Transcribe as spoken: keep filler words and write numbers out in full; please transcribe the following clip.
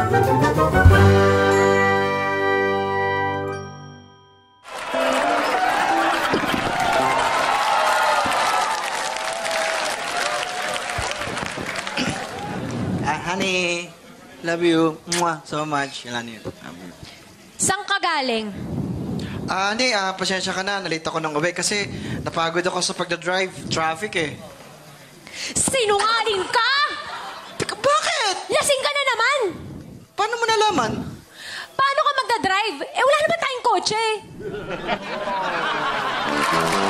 Ah, honey, love you. Mwah, so much. Ilan yun? Um, Saan ka galing? Ah, hindi, ah, pasensya ka na. Nalita ko ng uwi kasi napagod ako sa pagdadrive. Traffic eh. Sinungaling ka! Teka, bakit? Lasing ka na naman! Paano mo nalaman? Paano ka magdadrive? Eh, wala naman tayong kotse.